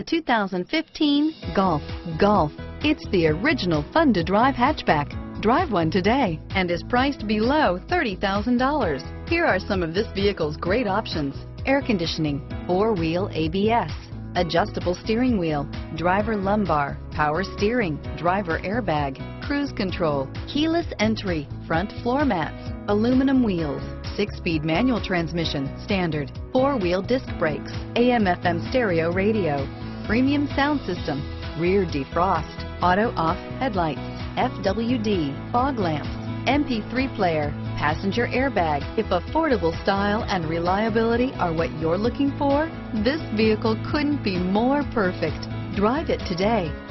The 2015 Golf. Golf. It's the original fun-to-drive hatchback. Drive one today and is priced below $30,000. Here are some of this vehicle's great options: air conditioning, four-wheel ABS, adjustable steering wheel, driver lumbar, power steering, driver airbag, cruise control, keyless entry, front floor mats, aluminum wheels, 6-speed manual transmission, standard, four-wheel disc brakes, AM/FM stereo radio, premium sound system, rear defrost, auto-off headlights, FWD, fog lamps, MP3 player, passenger airbag. If affordable style and reliability are what you're looking for, this vehicle couldn't be more perfect. Drive it today.